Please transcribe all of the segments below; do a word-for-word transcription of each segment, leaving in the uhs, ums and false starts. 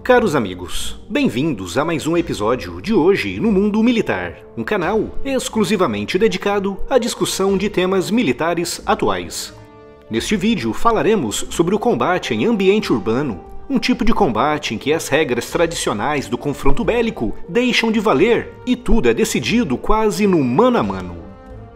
Caros amigos, bem-vindos a mais um episódio de Hoje no Mundo Militar, um canal exclusivamente dedicado à discussão de temas militares atuais. Neste vídeo falaremos sobre o combate em ambiente urbano, um tipo de combate em que as regras tradicionais do confronto bélico deixam de valer e tudo é decidido quase no mano a mano.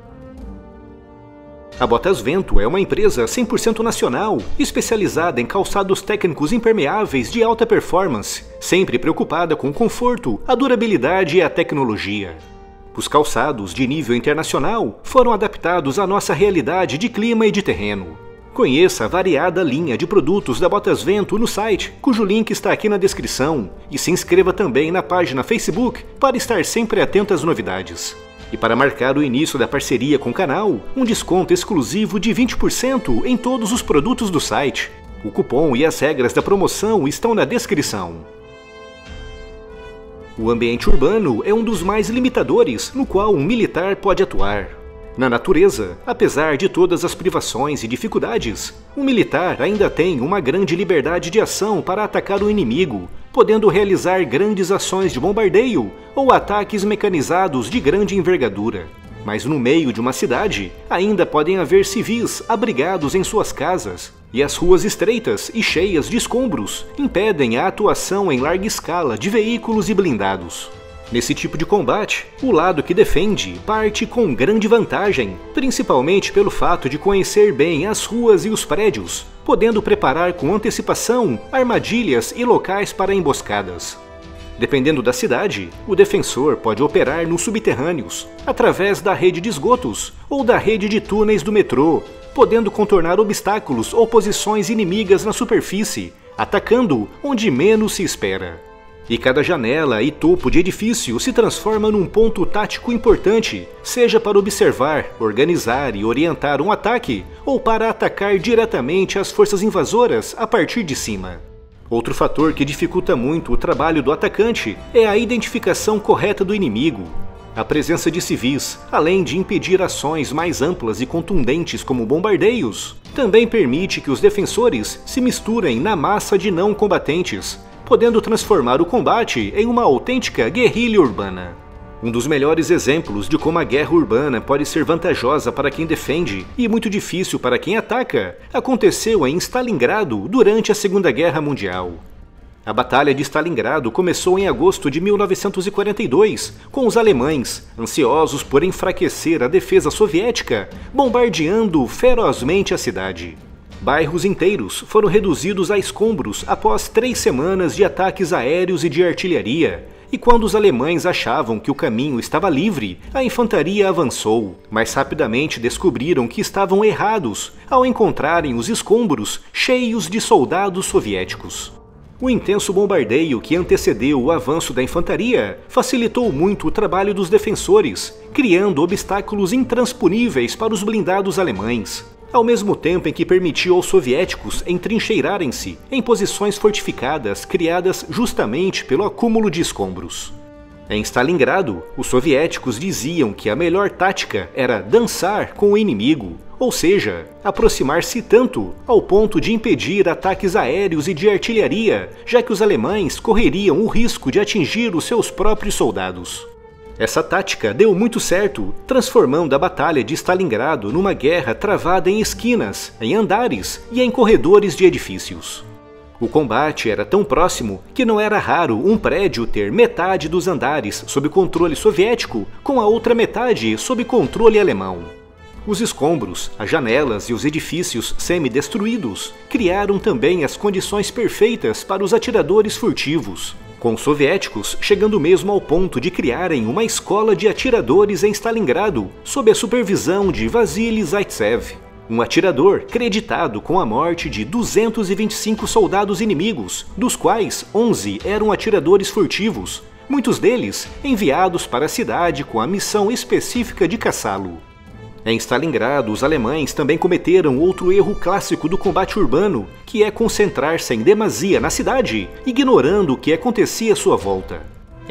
A Botas Vento é uma empresa cem por cento nacional, especializada em calçados técnicos impermeáveis de alta performance, sempre preocupada com o conforto, a durabilidade e a tecnologia. Os calçados de nível internacional foram adaptados à nossa realidade de clima e de terreno. Conheça a variada linha de produtos da Botas Vento no site, cujo link está aqui na descrição, e se inscreva também na página Facebook para estar sempre atento às novidades. E para marcar o início da parceria com o canal, um desconto exclusivo de vinte por cento em todos os produtos do site. O cupom e as regras da promoção estão na descrição. O ambiente urbano é um dos mais limitadores no qual um militar pode atuar. Na natureza, apesar de todas as privações e dificuldades, o militar ainda tem uma grande liberdade de ação para atacar o inimigo, podendo realizar grandes ações de bombardeio ou ataques mecanizados de grande envergadura. Mas no meio de uma cidade, ainda podem haver civis abrigados em suas casas, e as ruas estreitas e cheias de escombros impedem a atuação em larga escala de veículos e blindados. Nesse tipo de combate, o lado que defende parte com grande vantagem, principalmente pelo fato de conhecer bem as ruas e os prédios, podendo preparar com antecipação armadilhas e locais para emboscadas. Dependendo da cidade, o defensor pode operar nos subterrâneos, através da rede de esgotos ou da rede de túneis do metrô, podendo contornar obstáculos ou posições inimigas na superfície, atacando onde menos se espera. E cada janela e topo de edifício se transforma num ponto tático importante, seja para observar, organizar e orientar um ataque, ou para atacar diretamente as forças invasoras a partir de cima. Outro fator que dificulta muito o trabalho do atacante é a identificação correta do inimigo. A presença de civis, além de impedir ações mais amplas e contundentes como bombardeios, também permite que os defensores se misturem na massa de não combatentes, podendo transformar o combate em uma autêntica guerrilha urbana. Um dos melhores exemplos de como a guerra urbana pode ser vantajosa para quem defende e muito difícil para quem ataca aconteceu em Stalingrado durante a Segunda Guerra Mundial. A Batalha de Stalingrado começou em agosto de mil novecentos e quarenta e dois, com os alemães, ansiosos por enfraquecer a defesa soviética, bombardeando ferozmente a cidade. Bairros inteiros foram reduzidos a escombros após três semanas de ataques aéreos e de artilharia, e quando os alemães achavam que o caminho estava livre, a infantaria avançou, mas rapidamente descobriram que estavam errados ao encontrarem os escombros cheios de soldados soviéticos. O intenso bombardeio que antecedeu o avanço da infantaria facilitou muito o trabalho dos defensores, criando obstáculos intransponíveis para os blindados alemães, ao mesmo tempo em que permitiu aos soviéticos entrincheirarem-se em posições fortificadas criadas justamente pelo acúmulo de escombros. Em Stalingrado, os soviéticos diziam que a melhor tática era dançar com o inimigo, ou seja, aproximar-se tanto ao ponto de impedir ataques aéreos e de artilharia, já que os alemães correriam o risco de atingir os seus próprios soldados. Essa tática deu muito certo, transformando a Batalha de Stalingrado numa guerra travada em esquinas, em andares e em corredores de edifícios. O combate era tão próximo que não era raro um prédio ter metade dos andares sob controle soviético com a outra metade sob controle alemão. Os escombros, as janelas e os edifícios semi-destruídos criaram também as condições perfeitas para os atiradores furtivos, com os soviéticos chegando mesmo ao ponto de criarem uma escola de atiradores em Stalingrado, sob a supervisão de Vassili Zaitsev, um atirador creditado com a morte de duzentos e vinte e cinco soldados inimigos, dos quais onze eram atiradores furtivos, muitos deles enviados para a cidade com a missão específica de caçá-lo. Em Stalingrado, os alemães também cometeram outro erro clássico do combate urbano, que é concentrar-se em demasia na cidade, ignorando o que acontecia à sua volta.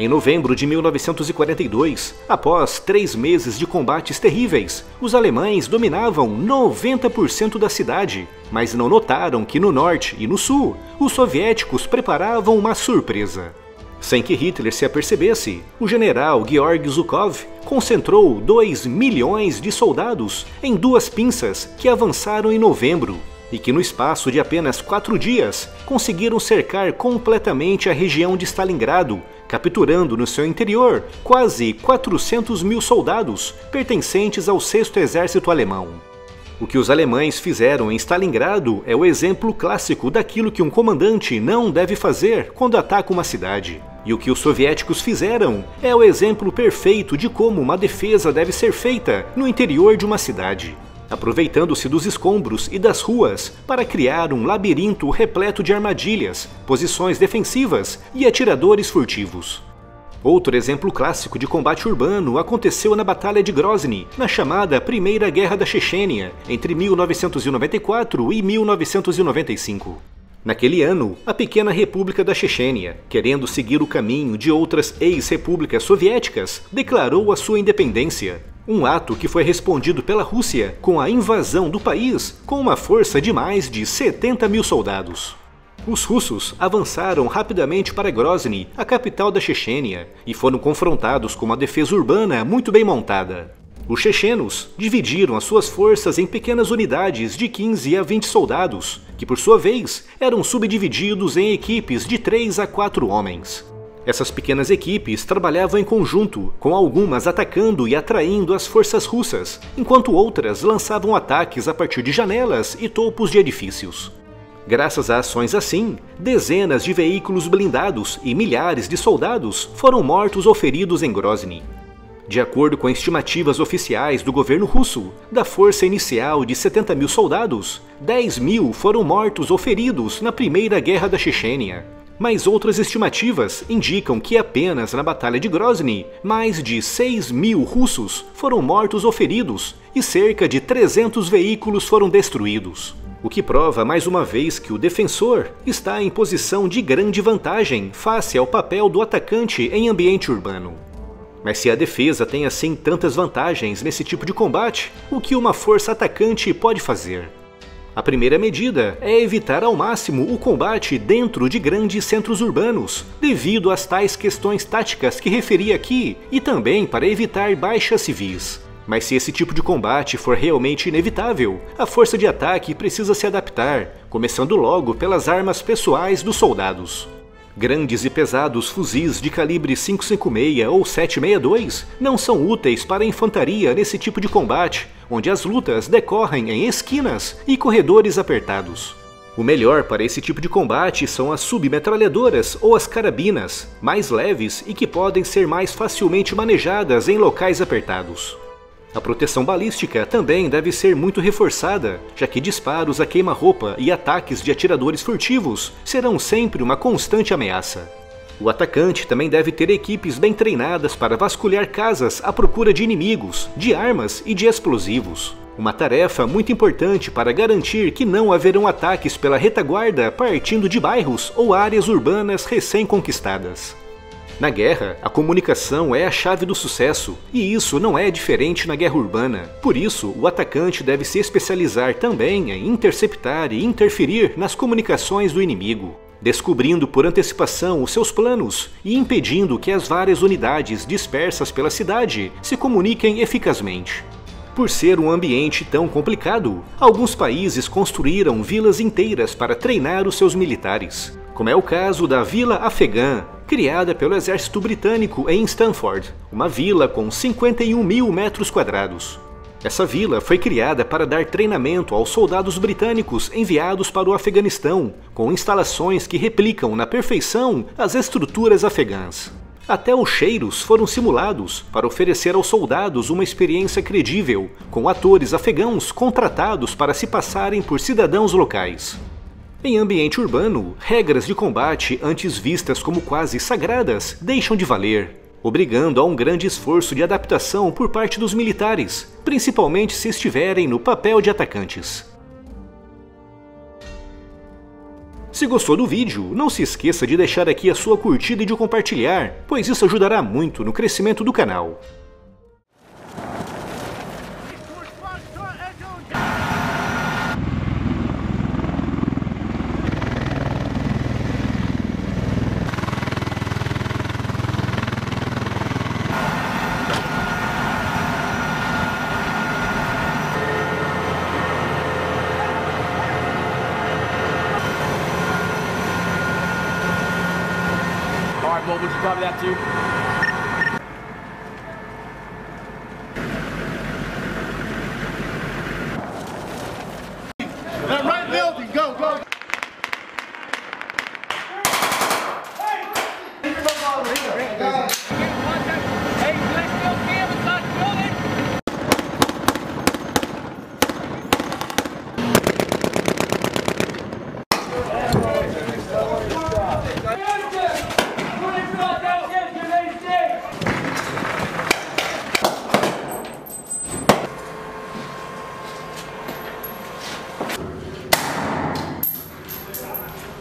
Em novembro de mil novecentos e quarenta e dois, após três meses de combates terríveis, os alemães dominavam noventa por cento da cidade, mas não notaram que no norte e no sul, os soviéticos preparavam uma surpresa. Sem que Hitler se apercebesse, o general Georg Zhukov concentrou dois milhões de soldados em duas pinças que avançaram em novembro, e que no espaço de apenas quatro dias conseguiram cercar completamente a região de Stalingrado, capturando no seu interior quase quatrocentos mil soldados pertencentes ao sexto Exército Alemão. O que os alemães fizeram em Stalingrado é o exemplo clássico daquilo que um comandante não deve fazer quando ataca uma cidade. E o que os soviéticos fizeram é o exemplo perfeito de como uma defesa deve ser feita no interior de uma cidade, aproveitando-se dos escombros e das ruas para criar um labirinto repleto de armadilhas, posições defensivas e atiradores furtivos. Outro exemplo clássico de combate urbano aconteceu na Batalha de Grozny, na chamada Primeira Guerra da Chechênia, entre mil novecentos e noventa e quatro e mil novecentos e noventa e cinco. Naquele ano, a pequena República da Chechênia, querendo seguir o caminho de outras ex-repúblicas soviéticas, declarou a sua independência. Um ato que foi respondido pela Rússia com a invasão do país com uma força de mais de setenta mil soldados. Os russos avançaram rapidamente para Grozny, a capital da Chechênia, e foram confrontados com uma defesa urbana muito bem montada. Os chechenos dividiram as suas forças em pequenas unidades de quinze a vinte soldados, que por sua vez eram subdivididos em equipes de três a quatro homens. Essas pequenas equipes trabalhavam em conjunto, com algumas atacando e atraindo as forças russas, enquanto outras lançavam ataques a partir de janelas e topos de edifícios. Graças a ações assim, dezenas de veículos blindados e milhares de soldados foram mortos ou feridos em Grozny. De acordo com estimativas oficiais do governo russo, da força inicial de setenta mil soldados, dez mil foram mortos ou feridos na Primeira Guerra da Chechênia. Mas outras estimativas indicam que apenas na Batalha de Grozny, mais de seis mil russos foram mortos ou feridos e cerca de trezentos veículos foram destruídos. O que prova mais uma vez que o defensor está em posição de grande vantagem face ao papel do atacante em ambiente urbano. Mas se a defesa tem assim tantas vantagens nesse tipo de combate, o que uma força atacante pode fazer? A primeira medida é evitar ao máximo o combate dentro de grandes centros urbanos, devido às tais questões táticas que referi aqui e também para evitar baixas civis. Mas se esse tipo de combate for realmente inevitável, a força de ataque precisa se adaptar, começando logo pelas armas pessoais dos soldados. Grandes e pesados fuzis de calibre cinco cinco seis ou sete seis dois não são úteis para a infantaria nesse tipo de combate, onde as lutas decorrem em esquinas e corredores apertados. O melhor para esse tipo de combate são as submetralhadoras ou as carabinas, mais leves e que podem ser mais facilmente manejadas em locais apertados. A proteção balística também deve ser muito reforçada, já que disparos a queima-roupa e ataques de atiradores furtivos serão sempre uma constante ameaça. O atacante também deve ter equipes bem treinadas para vasculhar casas à procura de inimigos, de armas e de explosivos. Uma tarefa muito importante para garantir que não haverão ataques pela retaguarda partindo de bairros ou áreas urbanas recém-conquistadas. Na guerra, a comunicação é a chave do sucesso, e isso não é diferente na guerra urbana. Por isso, o atacante deve se especializar também em interceptar e interferir nas comunicações do inimigo, descobrindo por antecipação os seus planos e impedindo que as várias unidades dispersas pela cidade se comuniquem eficazmente. Por ser um ambiente tão complicado, alguns países construíram vilas inteiras para treinar os seus militares, como é o caso da Vila Afegã, criada pelo exército britânico em Stanford, uma vila com cinquenta e um mil metros quadrados. Essa vila foi criada para dar treinamento aos soldados britânicos enviados para o Afeganistão, com instalações que replicam na perfeição as estruturas afegãs. Até os cheiros foram simulados para oferecer aos soldados uma experiência credível, com atores afegãos contratados para se passarem por cidadãos locais. Em ambiente urbano, regras de combate antes vistas como quase sagradas deixam de valer, obrigando a um grande esforço de adaptação por parte dos militares, principalmente se estiverem no papel de atacantes. Se gostou do vídeo, não se esqueça de deixar aqui a sua curtida e de compartilhar, pois isso ajudará muito no crescimento do canal. Alright, well, would you copy that too? That right building, go, go! Hey, let's go, Cam, it's not building!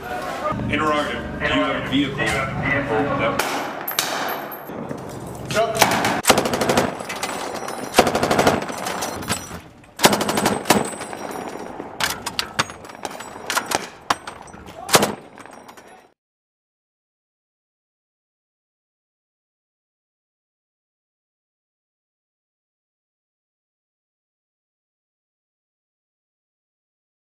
Interrogative. Do you have a vehicle? Go.